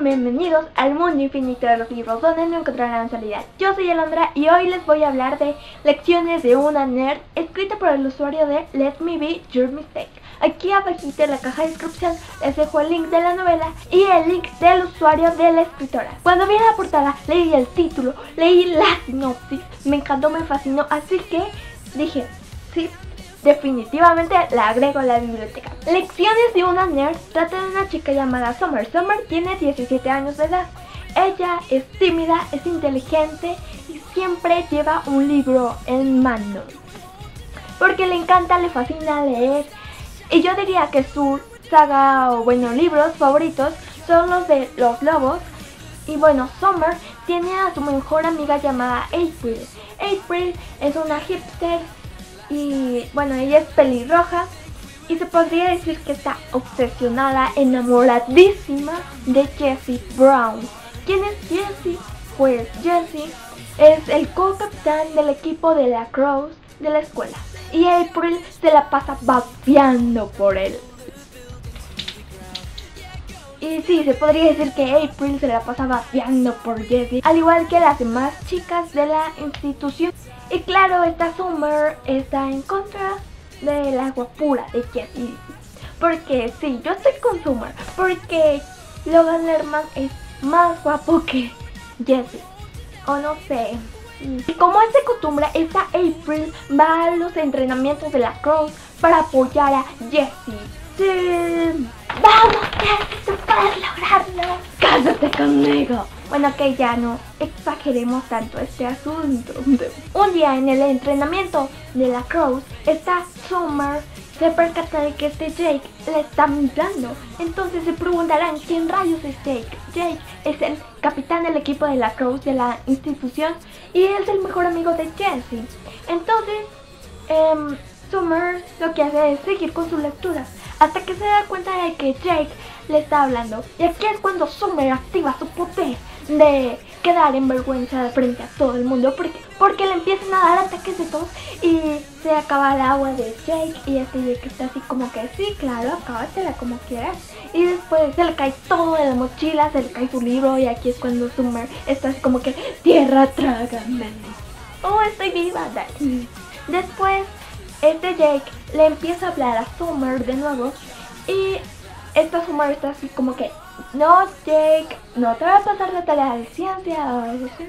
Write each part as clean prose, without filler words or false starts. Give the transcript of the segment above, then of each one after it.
bienvenidos al mundo infinito de los libros, donde no encontrarán salida. Yo soy Alondra y hoy les voy a hablar de Lecciones de una Nerd, escrita por el usuario de Let Me Be Your Mistake. Aquí abajito en la caja de descripción les dejo el link de la novela y el link del usuario de la escritora. Cuando vi la portada, leí el título, leí la sinopsis, me encantó, me fascinó, así que dije, sí, definitivamente la agrego a la biblioteca. Lecciones de una Nerd trata de una chica llamada Summer. Summer tiene 17 años de edad. Ella es tímida, es inteligente y siempre lleva un libro en mano, porque le encanta, le fascina leer. Y yo diría que su saga o libros favoritos son los de los lobos. Y bueno, Summer tiene a su mejor amiga llamada April. April es una hipster y bueno, ella es pelirroja y se podría decir que está obsesionada, enamoradísima de Jessie Brown. ¿Quién es Jessie? Pues Jessie es el co-capitán del equipo de la Crows de la escuela y April se la pasa babeando por él. Y sí, se podría decir que April se la pasa babeando por Jessie, al igual que las demás chicas de la institución. Y claro, esta Summer está en contra de la guapura de Jessie. Porque sí, yo estoy con Summer, porque Logan Lerman es más guapo que Jessie. O no sé. Y como es de costumbre, esta April va a los entrenamientos de la Crows para apoyar a Jessie. Sí. ¡Vamos, Jessie! ¡Tú puedes lograrlo! ¡Cásate conmigo! Bueno, que ya no exageremos tanto este asunto. Un día en el entrenamiento de la Crows, esta Summer se percata de que este Jake le está mirando. Entonces se preguntarán, ¿quién rayos es Jake? Jake es el capitán del equipo de la Crows de la institución y es el mejor amigo de Jessie. Entonces, Summer lo que hace es seguir con su lectura hasta que se da cuenta de que Jake le está hablando. Y aquí es cuando Summer activa su poder de quedar en vergüenza frente a todo el mundo, porque le empiezan a dar ataques de tos y se acaba el agua de Jake y este Jake está así como que sí, claro, acábatela como quieras. Y después se le cae todo de la mochila, se le cae su libro y aquí es cuando Summer está así como que tierra, trágame. Oh, estoy viva. Después este Jake le empieza a hablar a Summer de nuevo y esta Summer está así como que no, Jake, no te va a pasar la tarea de ciencia o algo así.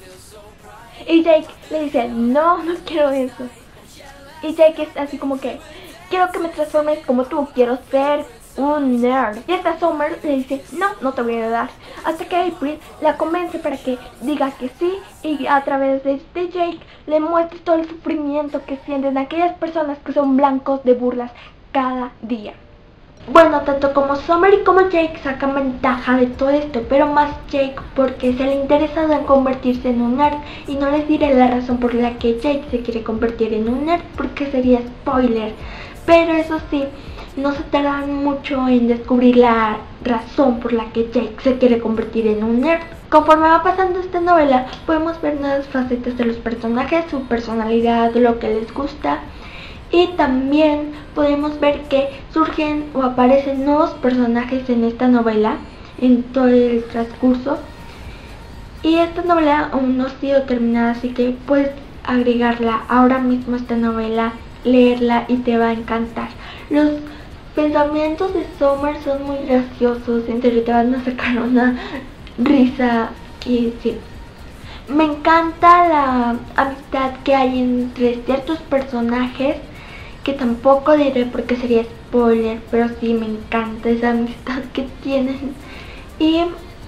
Y Jake le dice, no, no quiero eso. Y Jake está así como que quiero que me transformes como tú, quiero ser un nerd. Y esta Summer le dice, no, no te voy a ayudar. Hasta que April la convence para que diga que sí. Y a través de este Jake le muestra todo el sufrimiento que sienten aquellas personas que son blancos de burlas cada día. Bueno, tanto como Summer y como Jake sacan ventaja de todo esto, pero más Jake porque se le interesa en convertirse en un nerd. Y no les diré la razón por la que Jake se quiere convertir en un nerd, porque sería spoiler. Pero eso sí, no se tardan mucho en descubrir la razón por la que Jake se quiere convertir en un nerd. Conforme va pasando esta novela, podemos ver nuevas facetas de los personajes, su personalidad, lo que les gusta. Y también podemos ver que surgen o aparecen nuevos personajes en esta novela, en todo el transcurso. Y esta novela aún no ha sido terminada, así que puedes agregarla ahora mismo a esta novela, leerla y te va a encantar. Los pensamientos de Summer son muy graciosos, en serio te van a sacar una risa y sí. Me encanta la amistad que hay entre ciertos personajes, que tampoco diré porque sería spoiler, pero sí me encanta esa amistad que tienen. Y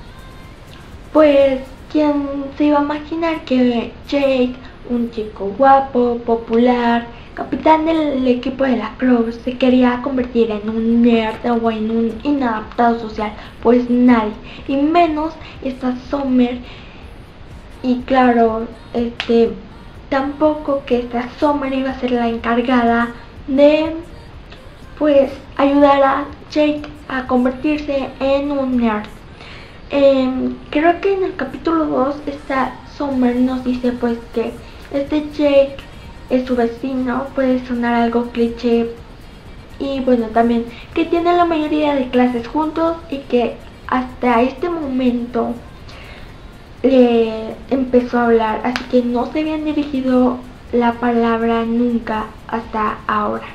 pues, ¿quién se iba a imaginar que Jake, un chico guapo, popular, capitán del equipo de la Crows, se quería convertir en un nerd o en un inadaptado social? Pues nadie, y menos esta Summer. Y claro, tampoco que esta Summer iba a ser la encargada de pues ayudar a Jake a convertirse en un nerd. Creo que en el capítulo 2 esta Summer nos dice pues que este Jake es su vecino, puede sonar algo cliché. Y bueno, también que tienen la mayoría de clases juntos y que hasta este momento le empezó a hablar, así que no se habían dirigido la palabra nunca hasta ahora.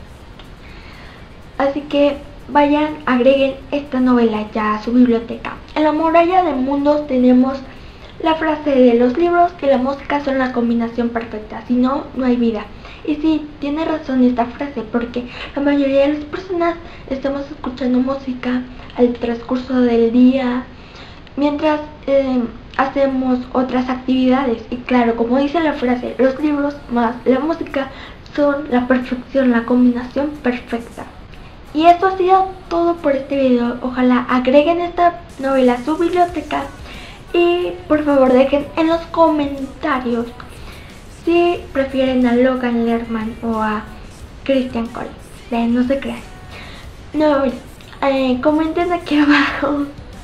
Así que vayan, agreguen esta novela ya a su biblioteca. En La muralla de mundos tenemos la frase de los libros y la música son la combinación perfecta, si no, no hay vida. Y sí, tiene razón esta frase, porque la mayoría de las personas estamos escuchando música al transcurso del día, mientras hacemos otras actividades. Y claro, como dice la frase, los libros más la música son la perfección, la combinación perfecta. Y esto ha sido todo por este video. Ojalá agreguen esta novela a su biblioteca. Y por favor dejen en los comentarios si prefieren a Logan Lerman o a Christian Collins. No se crean. No, comenten aquí abajo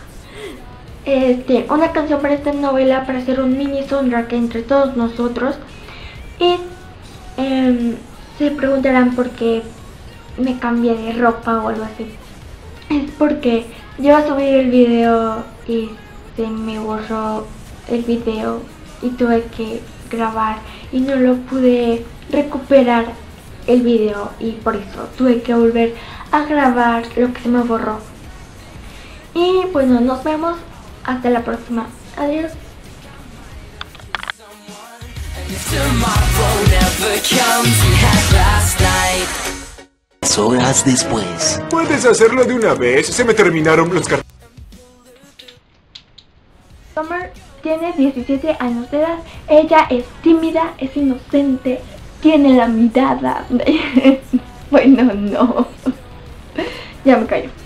una canción para esta novela, para hacer un mini soundtrack entre todos nosotros. Y se preguntarán por qué me cambié de ropa o algo así. Es porque yo iba a subir el video y se me borró el video y tuve que grabar y no lo pude recuperar el video, y por eso tuve que volver a grabar lo que se me borró. Y bueno, nos vemos hasta la próxima. Adiós. Horas después. ¿Puedes hacerlo de una vez? Se me terminaron los cartones. Summer tiene 17 años de edad. Ella es tímida, es inocente, tiene la mirada. Bueno, no. Ya me callo.